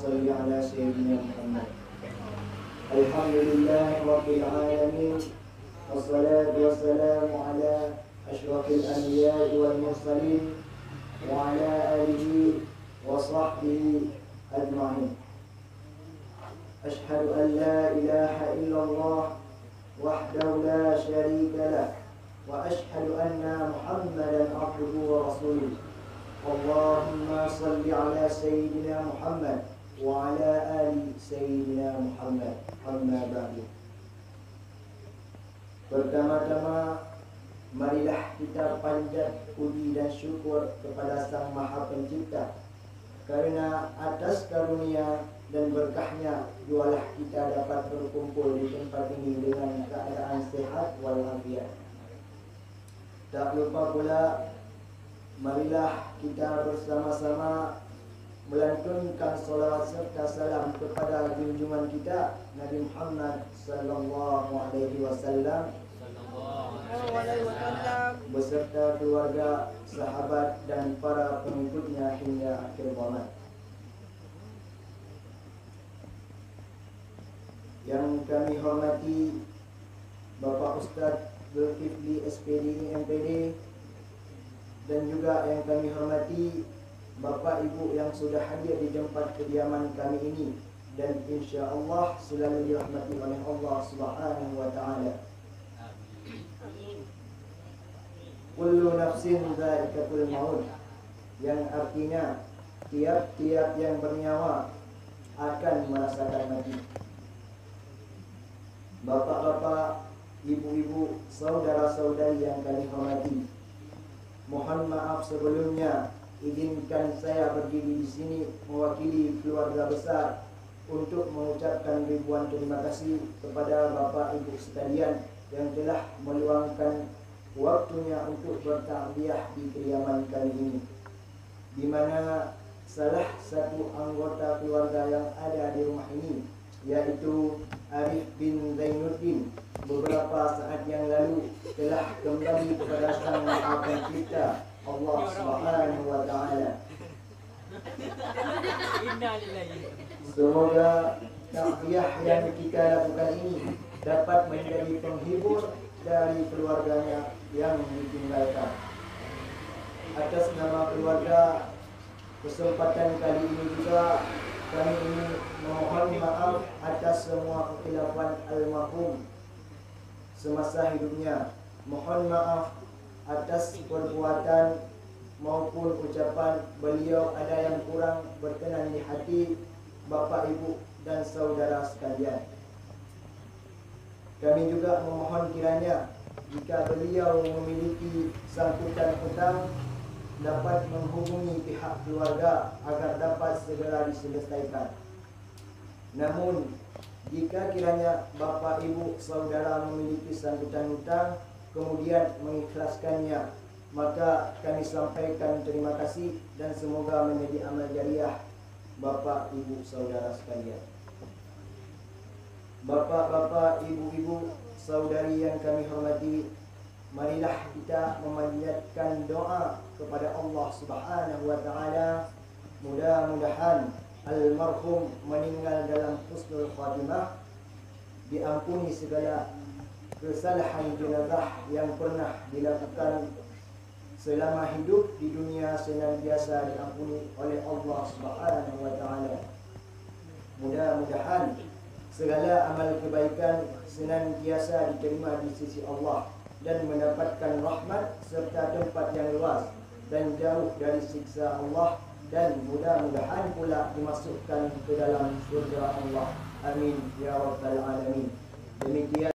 صل على سيدنا محمد. الحمد لله رب العالمين، والصلاة والسلام على أشرف الأنبياء والمرسلين وعلى آله وصحبه أجمعين. أشهد أن لا إله إلا الله وحده لا شريك له، وأشهد أن محمدا عبده ورسوله. اللهم صل على سيدنا محمد وعلى آل سيدنا محمد. Amma ba'du. Pertama-tama, marilah kita panjat puji dan syukur kepada Sang Maha Pencipta, karena atas karunia dan berkahnya jualah kita dapat berkumpul di tempat ini dengan keadaan sehat walafiat. Tak lupa pula, marilah kita bersama-sama melantunkan salawat serta salam kepada junjungan kita Nabi Muhammad sallallahu alaihi wasallam beserta keluarga, sahabat dan para pengikutnya hingga akhir zaman. Yang kami hormati Bapak Ustaz Zulkifli SPD MPD, dan juga yang kami hormati Bapak Ibu yang sudah hadir di tempat kediaman kami ini, dan insya Allah selalu dirahmati oleh Allah Subhanahu wa Ta'ala. Kullu nafsin dha'iqatul maut, yang artinya tiap-tiap yang bernyawa akan merasakan mati. Bapak-bapak, ibu-ibu, saudara-saudari yang kami hormati, mohon maaf sebelumnya. Izinkan saya berdiri di sini mewakili keluarga besar untuk mengucapkan ribuan terima kasih kepada Bapak Ibu sekalian yang telah meluangkan waktunya untuk bertakziah di kediaman kami ini, di mana salah satu anggota keluarga yang ada di rumah ini, yaitu Arif bin Zainuddin, beberapa saat yang lalu telah kembali kepada Sang Maha Pencipta Allah Subhanahu wa Ta'ala. Semoga takziah yang kita lakukan ini dapat menjadi penghibur dari keluarganya yang ditinggalkan. Atas nama keluarga, kesempatan kali ini juga kami ingin memohon maaf atas semua kekhilafan almarhum semasa hidupnya. Mohon maaf atas perbuatan maupun ucapan beliau ada yang kurang berkenan di hati Bapak Ibu dan saudara sekalian. Kami juga memohon kiranya jika beliau memiliki sangkutan hutang dapat menghubungi pihak keluarga agar dapat segera diselesaikan. Namun jika kiranya Bapak Ibu saudara memiliki sangkutan hutang kemudian mengikhlaskannya, maka kami sampaikan terima kasih dan semoga menjadi amal jariah Bapak Ibu saudara sekalian. Bapak-bapak, ibu-ibu, saudari yang kami hormati, marilah kita memanjatkan doa kepada Allah Subhanahu wa Ta'ala. Mudah-mudahan almarhum meninggal dalam husnul khatimah, diampuni segala kesalahan jenazah yang pernah dilakukan selama hidup di dunia, senantiasa diampuni oleh Allah Subhanahu wa Ta'ala. Mudah-mudahan segala amal kebaikan senantiasa diterima di sisi Allah dan mendapatkan rahmat serta tempat yang luas dan jauh dari siksa Allah, dan mudah-mudahan pula dimasukkan ke dalam surga Allah. Amin ya rabbal alamin. Demikian